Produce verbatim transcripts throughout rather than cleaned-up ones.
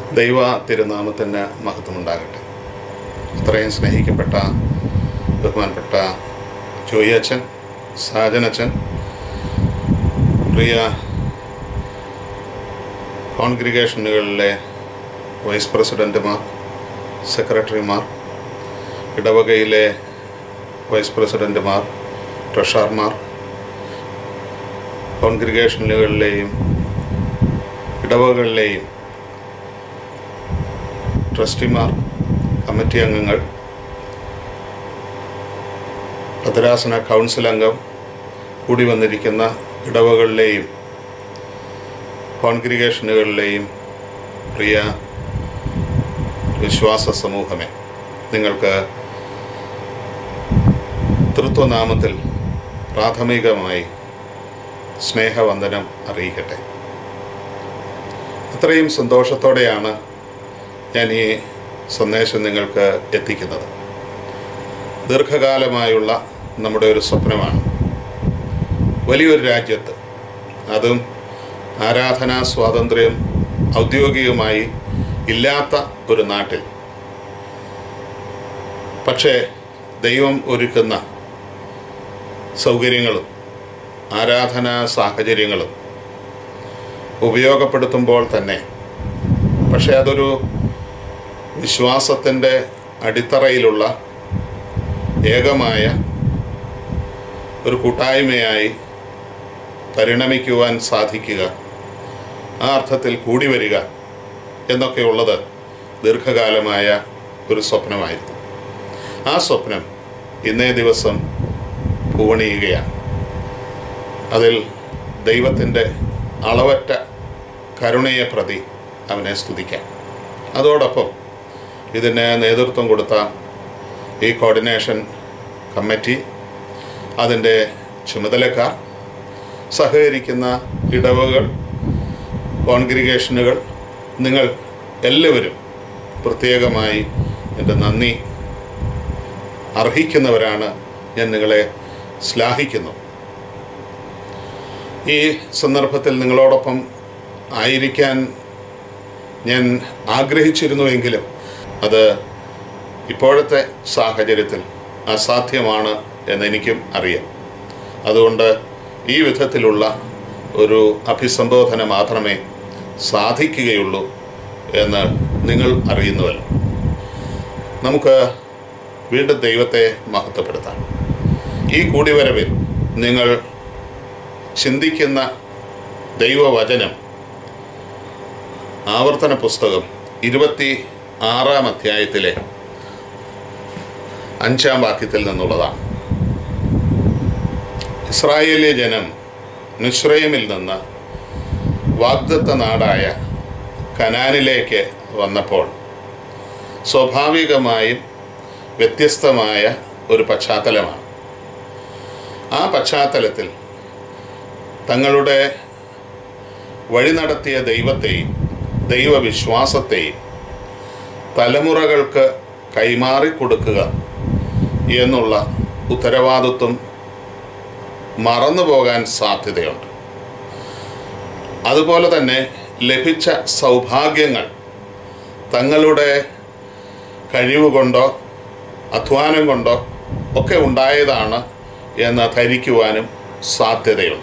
ദൈവ തിരുനാമത്തിന് മഹത്വമുണ്ടാകട്ടെ. ഇത്രയും സ്നേഹിക്കപ്പെട്ട ബഹുമാനപ്പെട്ട ജോയിയച്ചൻ, സാജനച്ചൻ, പ്രിയ കോൺഗ്രിഗേഷനുകളിലെ വൈസ് പ്രസിഡൻറ്റുമാർ, സെക്രട്ടറിമാർ, ഇടവകയിലെ വൈസ് പ്രസിഡൻറ്റുമാർ, ട്രഷറർമാർ, കോൺഗ്രിഗേഷനുകളിലെയും ഇടവകളിലെയും ട്രസ്റ്റിമാർ, കമ്മിറ്റി അംഗങ്ങൾ, ഭദ്രാസന കൗൺസിൽ അംഗം, കൂടി വന്നിരിക്കുന്ന ഇടവകളിലെയും കോൺഗ്രിഗേഷനുകളിലെയും പ്രിയ വിശ്വാസ സമൂഹമേ, നിങ്ങൾക്ക് തൃത്വനാമത്തിൽ പ്രാഥമികമായി സ്നേഹവന്ദനം അറിയിക്കട്ടെ. അത്രയും സന്തോഷത്തോടെയാണ് ഞാൻ ഈ സന്ദേശം നിങ്ങൾക്ക് എത്തിക്കുന്നത്. ദീർഘകാലമായുള്ള നമ്മുടെ ഒരു സ്വപ്നമാണ് വലിയൊരു രാജ്യത്ത്, അതും ആരാധനാ സ്വാതന്ത്ര്യം ഔദ്യോഗികമായി ഇല്ലാത്ത ഒരു നാട്ടിൽ, പക്ഷേ ദൈവം ഒരുക്കുന്ന സൗകര്യങ്ങളും ആരാധനാ സാഹചര്യങ്ങളും ഉപയോഗപ്പെടുത്തുമ്പോൾ തന്നെ, പക്ഷേ അതൊരു വിശ്വാസത്തിൻ്റെ അടിത്തറയിലുള്ള ഏകമായ ഒരു കൂട്ടായ്മയായി പരിണമിക്കുവാൻ സാധിക്കുക, ആ അർത്ഥത്തിൽ കൂടി വരിക എന്നൊക്കെയുള്ളത് ദീർഘകാലമായ ഒരു സ്വപ്നമായിരുന്നു. ആ സ്വപ്നം ഇന്നേ ദിവസം പൂവണിയുകയാണ്. അതിൽ ദൈവത്തിൻ്റെ അളവറ്റ കരുണയെ പ്രതി അവനെ സ്തുതിക്കാം. അതോടൊപ്പം ഇതിന് നേതൃത്വം കൊടുത്ത ഈ കോർഡിനേഷൻ കമ്മിറ്റി, അതിൻ്റെ ചുമതലക്കാർ, സഹകരിക്കുന്ന ഇടവകൾ, കോൺഗ്രിഗേഷനുകൾ, നിങ്ങൾ എല്ലാവരും പ്രത്യേകമായി എൻ്റെ നന്ദി അർഹിക്കുന്നവരാണ്. ഞാൻ നിങ്ങളെ ശ്ലാഘിക്കുന്നു. ഈ സന്ദർഭത്തിൽ നിങ്ങളോടൊപ്പം ആയിരിക്കാൻ ഞാൻ ആഗ്രഹിച്ചിരുന്നുവെങ്കിലും അത് ഇപ്പോഴത്തെ സാഹചര്യത്തിൽ അസാധ്യമാണ് എന്നെനിക്കും അറിയാം. അതുകൊണ്ട് ഈ വിധത്തിലുള്ള ഒരു അഭിസംബോധന മാത്രമേ സാധിക്കുകയുള്ളൂ എന്ന് നിങ്ങൾ അറിയുന്നുവല്ലോ. നമുക്ക് വീണ്ടും ദൈവത്തെ മഹത്വപ്പെടുത്താം. ഈ കൂടിവരവിൽ നിങ്ങൾ ചിന്തിക്കുന്ന ദൈവവചനം ആവർത്തന പുസ്തകം ഇരുപത്തി ആറാം അധ്യായത്തിലെ അഞ്ചാം വാക്യത്തിൽ നിന്നുള്ളതാണ്. ഇസ്രായേലിയ ജനം മിസ്രയീമിൽ നിന്ന് വാഗ്ദത്ത നാടായ കനാനിലേക്ക് വന്നപ്പോൾ സ്വാഭാവികമായും വ്യത്യസ്തമായ ഒരു പശ്ചാത്തലമാണ്. ആ പശ്ചാത്തലത്തിൽ തങ്ങളുടെ വഴി നടത്തിയ ദൈവത്തെയും ദൈവവിശ്വാസത്തെയും തലമുറകൾക്ക് കൈമാറിക്കൊടുക്കുക എന്നുള്ള ഉത്തരവാദിത്വം മറന്നു പോകാൻ സാധ്യതയുണ്ട്. അതുപോലെ തന്നെ ലഭിച്ച സൗഭാഗ്യങ്ങൾ തങ്ങളുടെ കഴിവുകൊണ്ടോ അധ്വാനം കൊണ്ടോ ഒക്കെ ഉണ്ടായതാണ് എന്ന് ധരിക്കുവാനും സാധ്യതയുണ്ട്.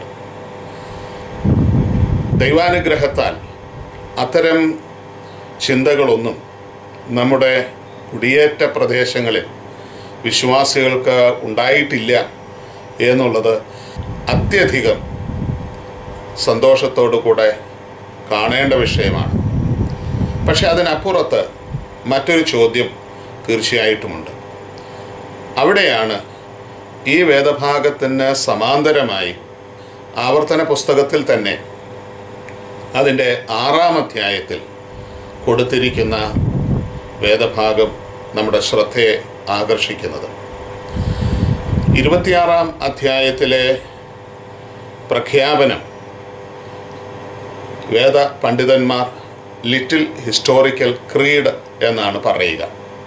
ദൈവാനുഗ്രഹത്താൽ അത്തരം ചിന്തകളൊന്നും നമ്മുടെ കുടിയേറ്റ പ്രദേശങ്ങളിൽ വിശ്വാസികൾക്ക് ഉണ്ടായിട്ടില്ല എന്നുള്ളത് അത്യധികം സന്തോഷത്തോടു കൂടെ കാണേണ്ട വിഷയമാണ്. പക്ഷെ അതിനപ്പുറത്ത് മറ്റൊരു ചോദ്യം തീർച്ചയായിട്ടുമുണ്ട്. അവിടെയാണ് ഈ വേദഭാഗത്തിന് സമാന്തരമായി ആവർത്തന പുസ്തകത്തിൽ തന്നെ അതിൻ്റെ ആറാം അധ്യായത്തിൽ കൊടുത്തിരിക്കുന്ന വേദഭാഗം നമ്മുടെ ശ്രദ്ധയെ ആകർഷിക്കുന്നത്. ഇരുപത്തിയാറാം അധ്യായത്തിലെ പ്രഖ്യാപനം വേദ പണ്ഡിതന്മാർ ലിറ്റിൽ ഹിസ്റ്റോറിക്കൽ ക്രീഡ് എന്നാണ് പറയുക.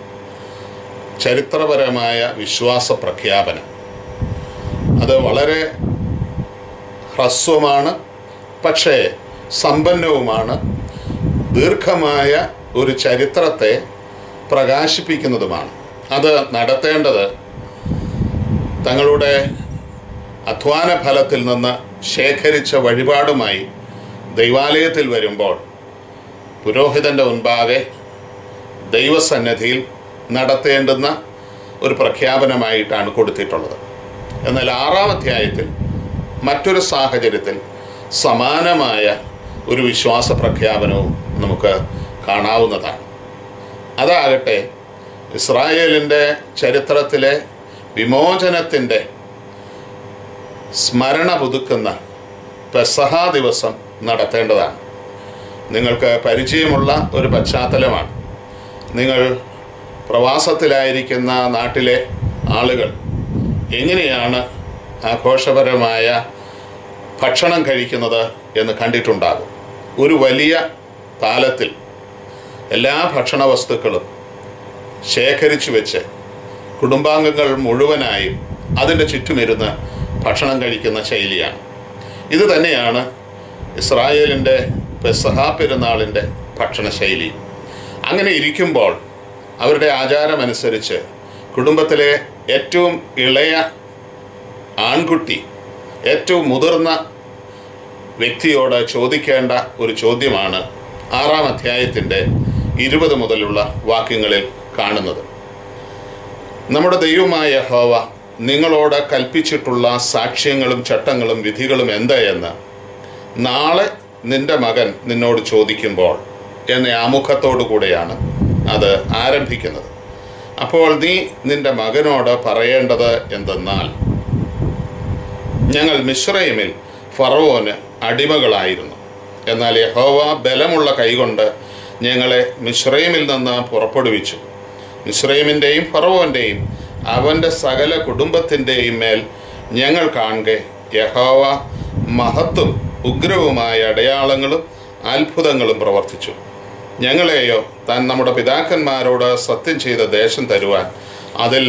ചരിത്രപരമായ വിശ്വാസ പ്രഖ്യാപനം. അത് വളരെ ഹ്രസ്വമാണ്, പക്ഷേ സമ്പന്നവുമാണ്. ദീർഘമായ ഒരു ചരിത്രത്തെ പ്രകാശിപ്പിക്കുന്നതുമാണ്. അത് നടത്തേണ്ടത് തങ്ങളുടെ അധ്വാന ഫലത്തിൽ നിന്ന് ശേഖരിച്ച വഴിപാടുമായി ദൈവാലയത്തിൽ വരുമ്പോൾ പുരോഹിതൻ്റെ മുൻപാകെ ദൈവസന്നിധിയിൽ നടത്തേണ്ടുന്ന ഒരു പ്രഖ്യാപനമായിട്ടാണ് കൊടുത്തിട്ടുള്ളത്. എന്നാൽ ആറാം അധ്യായത്തിൽ മറ്റൊരു സാഹചര്യത്തിൽ സമാനമായ ഒരു വിശ്വാസ പ്രഖ്യാപനവും നമുക്ക് കാണാവുന്നതാണ്. അതാകട്ടെ ഇസ്രായേലിൻ്റെ ചരിത്രത്തിലെ വിമോചനത്തിൻ്റെ സ്മരണ പുതുക്കുന്ന പെസഹ ദിവസം നടത്തേണ്ടതാണ്. നിങ്ങൾക്ക് പരിചയമുള്ള ഒരു പശ്ചാത്തലമാണ്. നിങ്ങൾ പ്രവാസത്തിലായിരിക്കുന്ന നാട്ടിലെ ആളുകൾ എങ്ങനെയാണ് ആഘോഷപരമായ ഭക്ഷണം കഴിക്കുന്നത് എന്ന് കണ്ടിട്ടുണ്ടാകും. ഒരു വലിയ താലത്തിൽ എല്ലാ ഭക്ഷണ വസ്തുക്കളും ശേഖരിച്ചു വെച്ച് കുടുംബാംഗങ്ങൾ മുഴുവനായും അതിൻ്റെ ചുറ്റുമിരുന്ന് ഭക്ഷണം കഴിക്കുന്ന ശൈലിയാണ്. ഇത് തന്നെയാണ് ഇസ്രായേലിൻ്റെ പെസഹ പെരുന്നാളിൻ്റെ ഭക്ഷണശൈലി. അങ്ങനെ ഇരിക്കുമ്പോൾ അവരുടെ ആചാരമനുസരിച്ച് കുടുംബത്തിലെ ഏറ്റവും ഇളയ ആൺകുട്ടി ഏറ്റവും മുതിർന്ന വ്യക്തിയോട് ചോദിക്കേണ്ട ഒരു ചോദ്യമാണ് ആറാം അധ്യായത്തിൻ്റെ ഇരുപത് മുതലുള്ള വാക്യങ്ങളിൽ കാണുന്നത്. നമ്മുടെ ദൈവമായ യഹോവ നിങ്ങളോട് കൽപ്പിച്ചിട്ടുള്ള സാക്ഷ്യങ്ങളും ചട്ടങ്ങളും വിധികളും എന്തായെന്ന് നാളെ നിന്റെ മകൻ നിന്നോട് ചോദിക്കുമ്പോൾ എന്ന ആമുഖത്തോടു കൂടെയാണ് അത് ആരംഭിക്കുന്നത്. അപ്പോൾ നീ നിന്റെ മകനോട് പറയേണ്ടത് എന്തെന്നാൽ, ഞങ്ങൾ മിസ്രയീമിൽ ഫറവോന് അടിമകളായിരുന്നു. എന്നാൽ യഹോവ ബലമുള്ള കൈകൊണ്ട് ഞങ്ങളെ മിസ്രയീമിൽ നിന്ന് പുറപ്പെടുവിച്ചു. മിസ്രയീമിൻ്റെയും ഫറവോൻ്റെയും അവൻ്റെ സകല കുടുംബത്തിൻ്റെയും മേൽ ഞങ്ങൾ കാണെ യഹോവ മഹത്തും ഉഗ്രവുമായ അടയാളങ്ങളും അത്ഭുതങ്ങളും പ്രവർത്തിച്ചു. ഞങ്ങളെയോ താൻ നമ്മുടെ പിതാക്കന്മാരോട് സത്യം ചെയ്ത ദേശം തരുവാൻ അതിൽ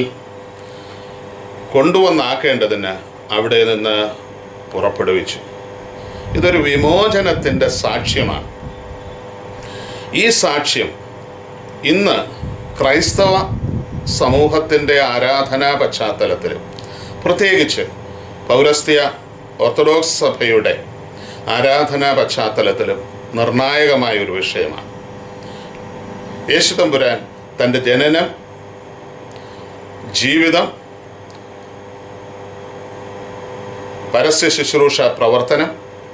കൊണ്ടുവന്നാക്കേണ്ടതിന് അവിടെ നിന്ന് പുറപ്പെടുവിച്ചു. ഇതൊരു വിമോചനത്തിൻ്റെ സാക്ഷ്യമാണ്. ഈ സാക്ഷ്യം ഇന്ന് ക്രൈസ്തവ സമൂഹത്തിൻ്റെ ആരാധനാ പശ്ചാത്തലത്തിലും പ്രത്യേകിച്ച് പൗരസ്ത്യ ഓർത്തഡോക്സ് സഭയുടെ ആരാധനാ പശ്ചാത്തലത്തിലും നിർണായകമായ ഒരു വിഷയമാണ്. യേശു തമ്പുരാൻ തൻ്റെ ജനനം, ജീവിതം, പരസ്യ ശുശ്രൂഷ പ്രവർത്തനം,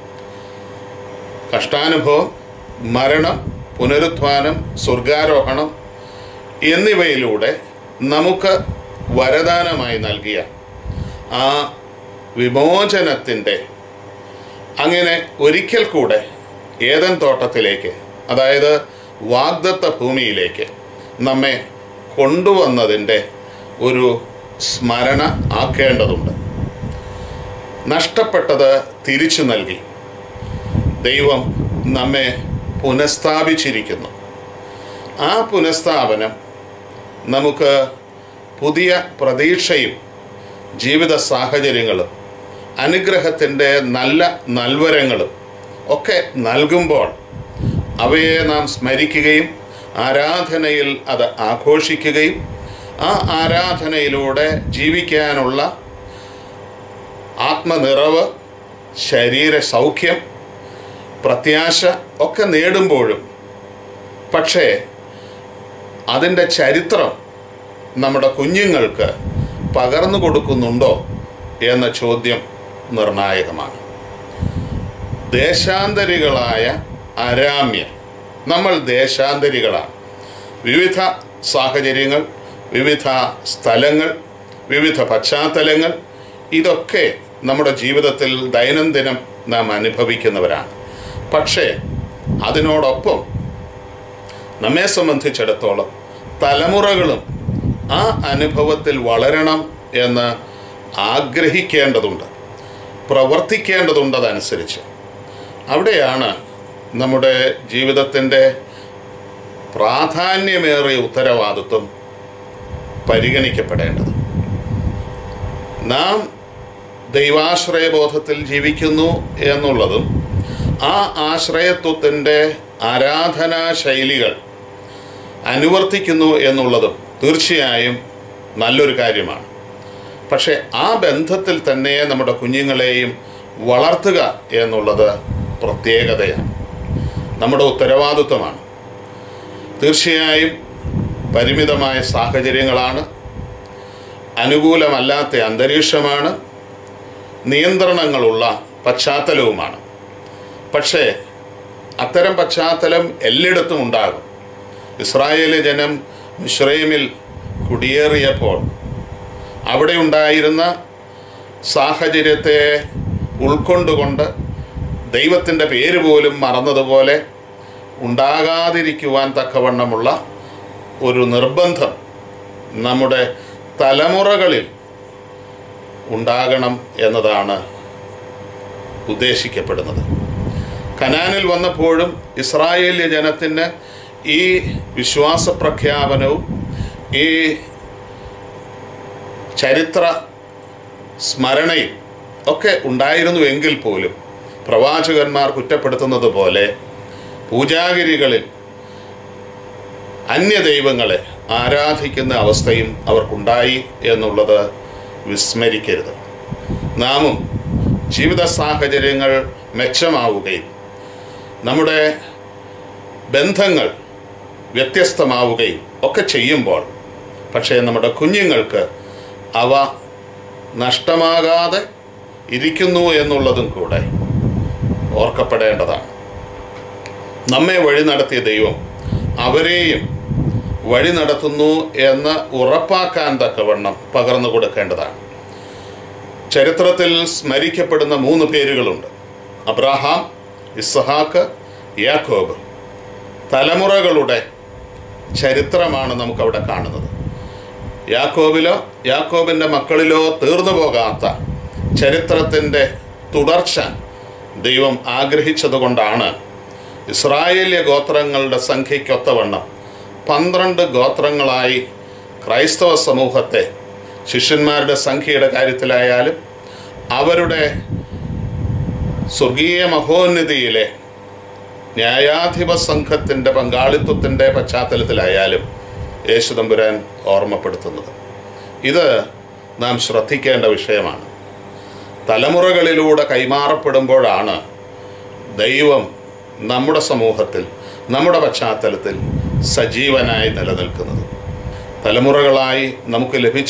കഷ്ടാനുഭവം, മരണം, പുനരുത്ഥാനം, സ്വർഗാരോഹണം എന്നിവയിലൂടെ നമുക്ക് വരദാനമായി നൽകിയ ആ വിമോചനത്തിൻ്റെ അങ്ങനെ ഒരിക്കൽ കൂടെ ഏദൻ തോട്ടത്തിലേക്ക്, അതായത് വാഗ്ദത്ത ഭൂമിയിലേക്ക് നമ്മെ കൊണ്ടുവന്നതിൻ്റെ ഒരു സ്മരണ ആക്കേണ്ടതുണ്ട്. നഷ്ടപ്പെട്ടത് തിരിച്ചു നൽകി ദൈവം നമ്മെ പുനഃസ്ഥാപിച്ചിരിക്കുന്നു. ആ പുനഃസ്ഥാപനം നമുക്ക് പുതിയ പ്രതീക്ഷയും ജീവിത സാഹചര്യങ്ങളും അനുഗ്രഹത്തിൻ്റെ നല്ല നൽവരങ്ങളും ഒക്കെ നൽകുമ്പോൾ അവയെ നാം സ്മരിക്കുകയും ആരാധനയിൽ അത് ആഘോഷിക്കുകയും ആ ആരാധനയിലൂടെ ജീവിക്കാനുള്ള ആത്മനിറവ്, ശരീര സൗഖ്യം, പ്രത്യാശ ഒക്കെ നേടുമ്പോഴും പക്ഷേ അതിൻ്റെ ചരിത്രം നമ്മുടെ കുഞ്ഞുങ്ങൾക്ക് പകർന്നു കൊടുക്കുന്നുണ്ടോ എന്ന ചോദ്യം നിർണായകമാണ്. ദേശാന്തരികളായ അരാമ്യർ, നമ്മൾ ദേശാന്തരികളാണ്. വിവിധ സാഹചര്യങ്ങൾ, വിവിധ സ്ഥലങ്ങൾ, വിവിധ പശ്ചാത്തലങ്ങൾ, ഇതൊക്കെ നമ്മുടെ ജീവിതത്തിൽ ദൈനംദിനം നാം അനുഭവിക്കുന്നവരാണ്. പക്ഷേ അതിനോടൊപ്പം നമ്മെ സംബന്ധിച്ചിടത്തോളം തലമുറകളും ആ അനുഭവത്തിൽ വളരണം എന്ന് ആഗ്രഹിക്കേണ്ടതുണ്ട്, പ്രവർത്തിക്കേണ്ടതുണ്ട്. അതനുസരിച്ച് അവിടെയാണ് നമ്മുടെ ജീവിതത്തിൻ്റെ പ്രാധാന്യമേറിയ ഉത്തരവാദിത്വം പരിഗണിക്കപ്പെടേണ്ടത്. നാം ദൈവാശ്രയബോധത്തിൽ ജീവിക്കുന്നു എന്നുള്ളതും ആ ആശ്രയത്വത്തിൻ്റെ ആരാധനാ ശൈലികൾ അനുവർത്തിക്കുന്നു എന്നുള്ളതും തീർച്ചയായും നല്ലൊരു കാര്യമാണ്. പക്ഷേ ആ ബന്ധത്തിൽ തന്നെ നമ്മുടെ കുഞ്ഞുങ്ങളെയും വളർത്തുക എന്നുള്ളത് പ്രത്യേകതയാണ്, നമ്മുടെ ഉത്തരവാദിത്വമാണ്. തീർച്ചയായും പരിമിതമായ സാഹചര്യങ്ങളാണ്, അനുകൂലമല്ലാത്ത അന്തരീക്ഷമാണ്, നിയന്ത്രണങ്ങളുള്ള പശ്ചാത്തലവുമാണ്. പക്ഷേ അത്തരം പശ്ചാത്തലം എല്ലായിടത്തും ഉണ്ടാകും. ഇസ്രായേലി ജനം മിസ്രയീമിൽ കുടിയേറിയപ്പോൾ അവിടെ ഉണ്ടായിരുന്ന സാഹചര്യത്തെ ഉൾക്കൊണ്ടുകൊണ്ട് ദൈവത്തിൻ്റെ പേര് പോലും മറന്നതുപോലെ ഉണ്ടാകാതിരിക്കുവാൻ തക്കവണ്ണമുള്ള ഒരു നിർബന്ധം നമ്മുടെ തലമുറകളിൽ ഉണ്ടാകണം എന്നതാണ് ഉദ്ദേശിക്കപ്പെടുന്നത്. കനാനിൽ വന്നപ്പോഴും ഇസ്രായേല്യ ജനത്തിന് ഈ വിശ്വാസ പ്രഖ്യാപനവും ഈ ചരിത്ര സ്മരണയും ഒക്കെ ഉണ്ടായിരുന്നുവെങ്കിൽ പോലും പ്രവാചകന്മാർ കുറ്റപ്പെടുത്തുന്നത് പോലെ പൂജാഗിരികളിൽ അന്യദൈവങ്ങളെ ആരാധിക്കുന്ന അവസ്ഥയും അവർക്കുണ്ടായി എന്നുള്ളത് വിസ്മരിക്കരുത്. നാമും ജീവിത സാഹചര്യങ്ങൾ മെച്ചമാവുകയും നമ്മുടെ ബന്ധങ്ങൾ വ്യത്യസ്തമാവുകയും ഒക്കെ ചെയ്യുമ്പോൾ പക്ഷേ നമ്മുടെ കുഞ്ഞുങ്ങൾക്ക് അവ നഷ്ടമാകാതെ ഇരിക്കുന്നു എന്നുള്ളതും കൂടെ ഓർക്കപ്പെടേണ്ടതാണ്. നമ്മെ വഴി നടത്തിയ ദൈവം അവരെയും വഴി നടത്തുന്നു എന്ന് ഉറപ്പാക്കാൻ തക്കവണ്ണം പകർന്നു കൊടുക്കേണ്ടതാണ്. ചരിത്രത്തിൽ സ്മരിക്കപ്പെടുന്ന മൂന്ന് പേരുകളുണ്ട്: അബ്രഹാം, ഇസ്ഹാക്ക്, യാക്കോബ്. തലമുറകളുടെ ചരിത്രമാണ് നമുക്കവിടെ കാണുന്നത്. യാക്കോബിലോ യാക്കോബിൻ്റെ മക്കളിലോ തീർന്നു പോകാത്ത ചരിത്രത്തിൻ്റെ തുടർച്ച ദൈവം ആഗ്രഹിച്ചതുകൊണ്ടാണ് ഇസ്രായേല്യ ഗോത്രങ്ങളുടെ സംഖ്യയ്ക്കൊത്തവണ്ണം പന്ത്രണ്ട് ഗോത്രങ്ങളായി ക്രൈസ്തവ സമൂഹത്തെ ശിഷ്യന്മാരുടെ സംഖ്യയുടെ കാര്യത്തിലായാലും അവരുടെ സ്വർഗീയ മഹോന്നതിയിലെ ന്യായാധിപ സംഘത്തിൻ്റെ പങ്കാളിത്വത്തിൻ്റെ പശ്ചാത്തലത്തിലായാലും യേശുതമ്പുരാൻ ഓർമ്മപ്പെടുത്തുന്നത്. ഇത് നാം ശ്രദ്ധിക്കേണ്ട വിഷയമാണ്. തലമുറകളിലൂടെ കൈമാറപ്പെടുമ്പോഴാണ് ദൈവം നമ്മുടെ സമൂഹത്തിൽ, നമ്മുടെ പശ്ചാത്തലത്തിൽ സജീവനായി നിലനിൽക്കുന്നത്. തലമുറകളായി നമുക്ക് ലഭിച്ച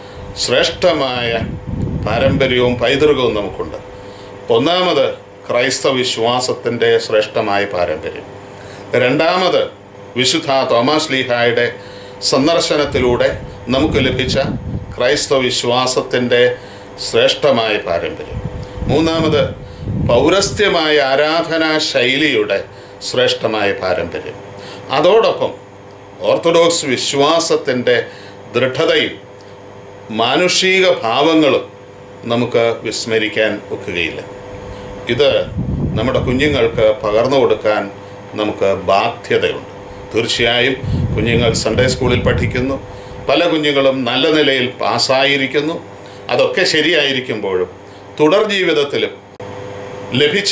ശ്രേഷ്ഠമായ പാരമ്പര്യവും പൈതൃകവും നമുക്കുണ്ട്. ഒന്നാമത് ക്രൈസ്തവ വിശ്വാസത്തിൻ്റെ ശ്രേഷ്ഠമായ പാരമ്പര്യം. രണ്ടാമത് വിശുദ്ധ തോമാസ് ലീഹായുടെ സന്ദർശനത്തിലൂടെ നമുക്ക് ലഭിച്ച ക്രൈസ്തവ വിശ്വാസത്തിൻ്റെ ശ്രേഷ്ഠമായ പാരമ്പര്യം. മൂന്നാമത് പൗരസ്ത്യമായ ആരാധനാ ശൈലിയുടെ ശ്രേഷ്ഠമായ പാരമ്പര്യം. അതോടൊപ്പം ഓർത്തഡോക്സ് വിശ്വാസത്തിൻ്റെ ദൃഢതയും മാനുഷിക ഭാവങ്ങളും നമുക്ക് വിസ്മരിക്കാൻ ഒക്കുകയില്ല. ഇത് നമ്മുടെ കുഞ്ഞുങ്ങൾക്ക് പകർന്നു കൊടുക്കാൻ നമുക്ക് ബാധ്യതയുണ്ട്. തീർച്ചയായും കുഞ്ഞുങ്ങൾ സൺഡേ സ്കൂളിൽ പഠിക്കുന്നു, പല കുഞ്ഞുങ്ങളും നല്ല നിലയിൽ പാസ്സായിരിക്കുന്നു. അതൊക്കെ ശരിയായിരിക്കുമ്പോഴും തുടർ ജീവിതത്തിലും ലഭിച്ച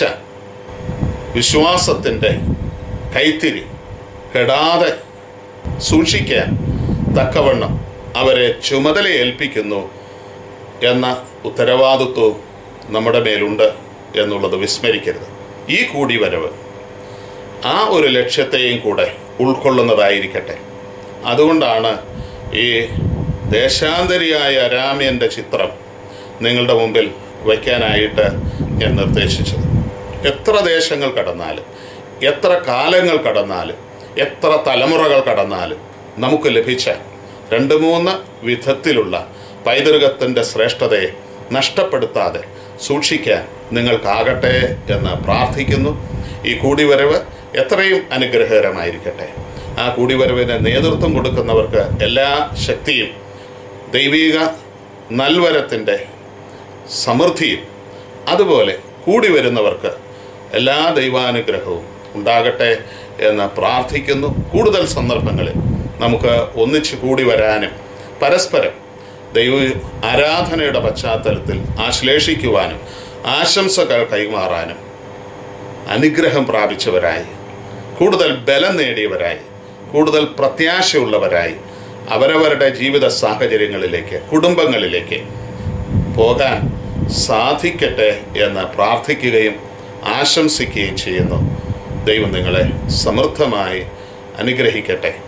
വിശ്വാസത്തിൻ്റെ കൈത്തിരി കെടാതെ സൂക്ഷിക്കാൻ തക്കവണ്ണം അവരെ ചുമതല ഏൽപ്പിക്കുന്നു എന്ന ഉത്തരവാദിത്വവും നമ്മുടെ മേലുണ്ട് എന്നുള്ളത് വിസ്മരിക്കരുത്. ഈ കൂടിവരവ് ആ ഒരു ലക്ഷ്യത്തെയും കൂടെ ഉൾക്കൊള്ളുന്നതായിരിക്കട്ടെ. അതുകൊണ്ടാണ് ഈ ദേശാന്തരിയായ അരാമ്യൻ്റെ ചിത്രം നിങ്ങളുടെ മുമ്പിൽ വയ്ക്കാനായിട്ട് ഞാൻ നിർദ്ദേശിച്ചത്. എത്ര ദേശങ്ങൾ കടന്നാലും, എത്ര കാലങ്ങൾ കടന്നാലും, എത്ര തലമുറകൾ കടന്നാലും നമുക്ക് ലഭിച്ച രണ്ട് മൂന്ന് വിധത്തിലുള്ള പൈതൃകത്തിൻ്റെ ശ്രേഷ്ഠതയെ നഷ്ടപ്പെടുത്താതെ സൂക്ഷിക്കാൻ നിങ്ങൾക്കാകട്ടെ എന്ന് പ്രാർത്ഥിക്കുന്നു. ഈ കൂടിവരവ് എത്രയും അനുഗ്രഹകരമായിരിക്കട്ടെ. ആ കൂടിവരവിന് നേതൃത്വം കൊടുക്കുന്നവർക്ക് എല്ലാ ശക്തിയും ദൈവിക നൽവരത്തിൻ്റെ സമൃദ്ധിയും അതുപോലെ കൂടി വരുന്നവർക്ക് എല്ലാ ദൈവാനുഗ്രഹവും ഉണ്ടാകട്ടെ എന്ന് പ്രാർത്ഥിക്കുന്നു. കൂടുതൽ സന്ദർഭങ്ങളിൽ നമുക്ക് ഒന്നിച്ച് കൂടി വരാനും പരസ്പരം ദൈവ ആരാധനയുടെ പശ്ചാത്തലത്തിൽ ആശ്ലേഷിക്കുവാനും ആശംസകൾ കൈമാറാനും അനുഗ്രഹം പ്രാപിച്ചവരായി കൂടുതൽ ബലം നേടിയവരായി, കൂടുതൽ പ്രത്യാശയുള്ളവരായി അവരവരുടെ ജീവിത സാഹചര്യങ്ങളിലേക്ക്, കുടുംബങ്ങളിലേക്ക് പോകാൻ സാധിക്കട്ടെ എന്ന് പ്രാർത്ഥിക്കുകയും ആശംസിക്കുകയും ചെയ്യുന്നു. ദൈവം നിങ്ങളെ സമൃദ്ധമായി അനുഗ്രഹിക്കട്ടെ.